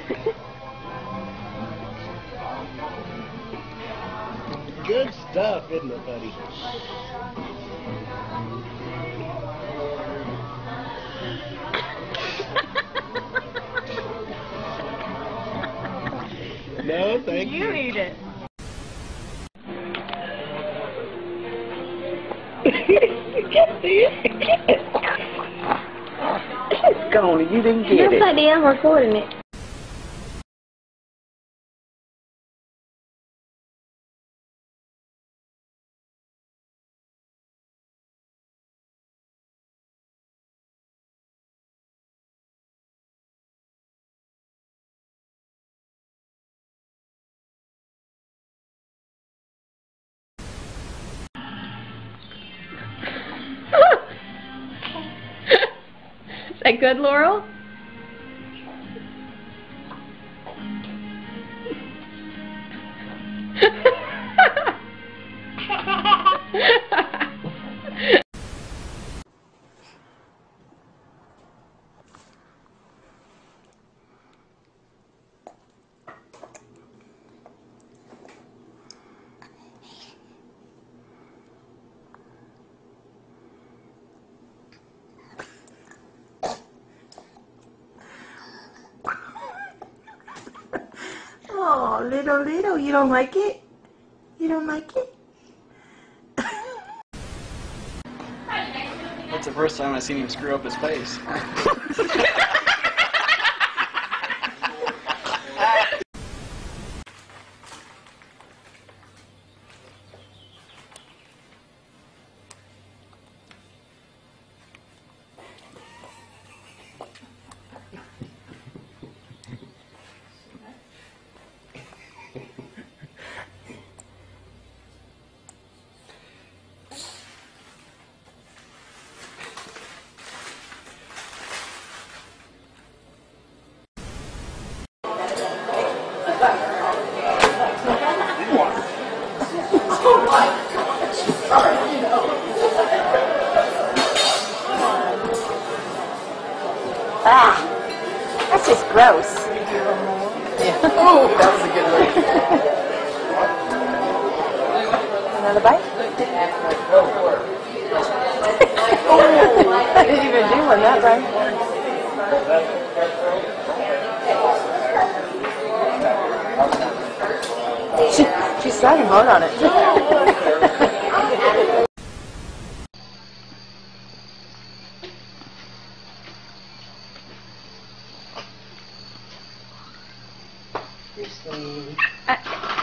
Good stuff, isn't it, buddy? No, thank you. You eat it. It's gone. You didn't get it. Looks like they are recording it. Is that good, Laurel? Oh, little, you don't like it? You don't like it? That's the first time I've seen him screw up his face. Ah, that's just gross. Yeah. Oh, that was a good one. Another bite? Oh, I didn't even do one that bite. She's sliding hard on it. You're sweet.